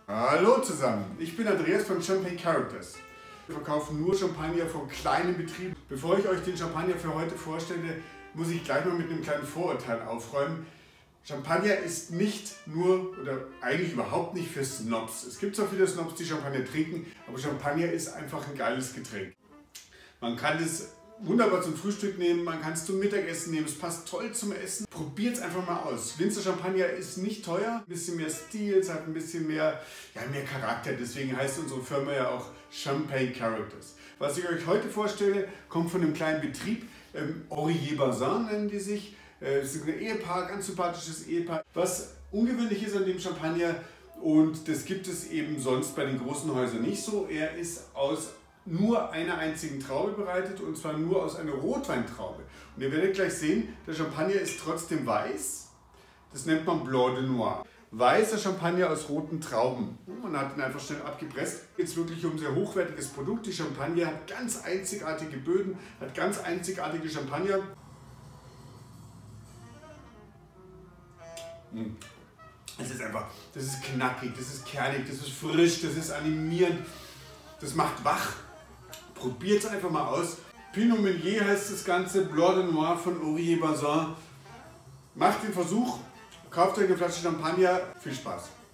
Hallo zusammen, ich bin Andreas von Champagne Characters. Wir verkaufen nur Champagner von kleinen Betrieben. Bevor ich euch den Champagner für heute vorstelle, muss ich gleich mal mit einem kleinen Vorurteil aufräumen. Champagner ist nicht nur oder eigentlich überhaupt nicht für Snobs. Es gibt zwar viele Snobs, die Champagner trinken, aber Champagner ist einfach ein geiles Getränk. Man kann es wunderbar zum Frühstück nehmen, man kann es zum Mittagessen nehmen, es passt toll zum Essen. Probiert es einfach mal aus. Winzer Champagner ist nicht teuer, ein bisschen mehr Stil, es hat ein bisschen mehr Charakter. Deswegen heißt unsere Firma ja auch Champagne Characters. Was ich euch heute vorstelle, kommt von einem kleinen Betrieb, Aurier-Bazin nennen die sich. Es ist ein Ehepaar, ganz sympathisches Ehepaar. Was ungewöhnlich ist an dem Champagner, und das gibt es eben sonst bei den großen Häusern nicht so, er ist aus nur einer einzigen Traube bereitet, und zwar nur aus einer Rotweintraube. Und ihr werdet gleich sehen, der Champagner ist trotzdem weiß. Das nennt man Blanc de Noir. Weißer Champagner aus roten Trauben. Man hat ihn einfach schnell abgepresst. Jetzt wirklich um ein sehr hochwertiges Produkt. Die Champagner hat ganz einzigartige Böden, hat ganz einzigartige Champagner. Es ist einfach, das ist knackig, das ist kernig, das ist frisch, das ist animierend, das macht wach. Probiert es einfach mal aus. Pinot Meunier heißt das Ganze, Blanc de Noir von Aurier-Bazin. Macht den Versuch, kauft euch eine Flasche Champagner, viel Spaß.